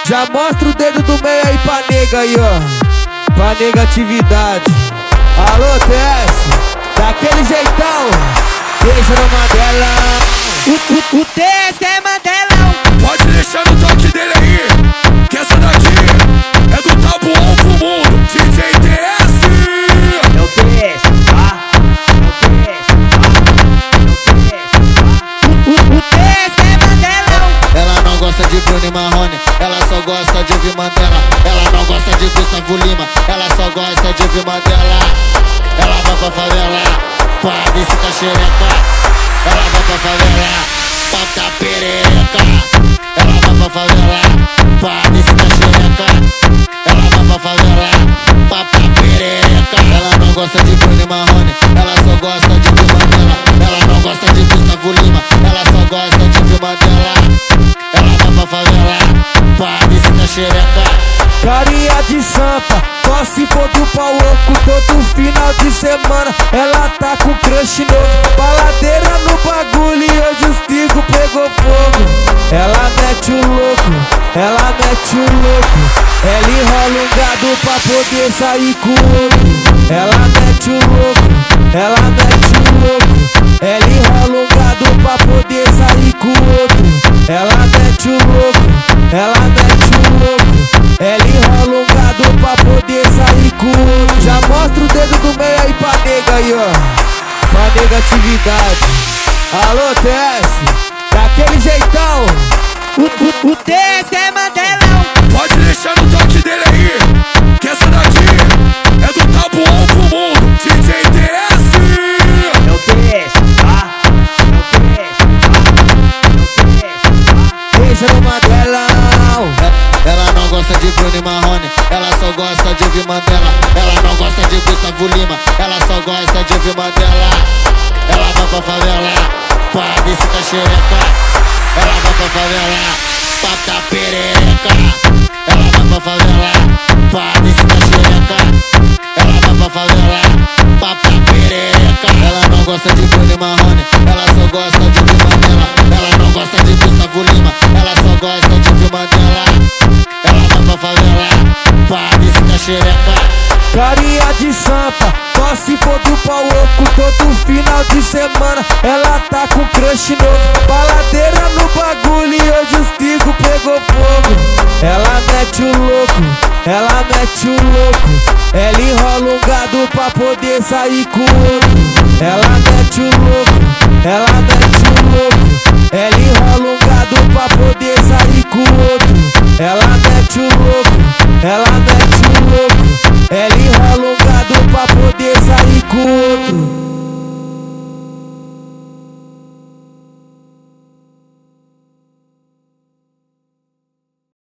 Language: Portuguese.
Já mostra o dedo do meio aí pra nega aí, ó. Pra negatividade. Alô, TS, daquele jeitão. Beijo no Mandelão. O TS é Mandelão. Pode deixar no toque dele aí, que essa daqui é do tabuão pro mundo. DJ TS. É o TS, tá? É o TS, tá? O TS é Mandelão. Ela não gosta de Bruno e Marrone, ela só gosta de ouvir Mandela. Ela não gosta de Gustavo Lima, ela só gosta de ouvir Mandela. Ela vai pra favela, pra descer xereca. Ela vai pra favela, pra tá perereca. Ela vai pra favela, pra descer xereca. Ela vai pra favela, pra tá perereca. Ela não gosta de Bruno e Marrone, ela só gosta de ouvir Mandela. Ela não gosta de Gustavo Lima, ela só gosta de ouvir Mandela. Ela vai pra favela, pra descer xereca. Carinha de sampa, só se for do pau oco. Todo final de semana ela tá com crush novo. Baladeira no bagulho e hoje os tigos pegou fogo. Ela mete o louco, ela mete o louco. Ela enrola um gado pra poder sair com o outro. Ela mete o louco, ela mete o louco. Ela enrola um gado pra poder sair com o outro. Ela mete o louco, ela mete o louco. Ela enrola um gado pra poder sair com o outro. Já mostra o dedo do meio aí pra nega aí, ó. Pra negatividade. Alô, TS, daquele jeitão. O TS é Mandelão. Pode deixar no toque dele aí, que essa daqui é do tabuão pro mundo. DJ TS. É o TS, tá? É o TS, tá? Beijo no Mandelão. Ela não gosta de Bruno e Marrone, ela só gosta de ouvir Mandela. Ela não gosta de Gustavo Lima, ela só gosta de ouvir Mandela. Ela vai pra favela, pra descer xereca. Ela vai pra favela, pra tá perereca. Ela vai pra favela, pra descer xereca. Ela vai pra favela, pra tá perereca. Ela não gosta de Bruno e Marrone, ela só gosta de ouvir Mandela. Ela não gosta de Gustavo Lima, ela só gosta de ouvir Mandela. Ela vai pra favela, pra descer xereca. Carinha de sampa, só se for do pau oco. Todo final de semana ela tá com crush novo. Baladeira no bagulho e hoje os tigos pegou fogo. Ela mete o louco, ela mete o louco. Ela enrola um gado pra poder sair com o outro. Ela mete o louco, ela mete o louco. Ela enrola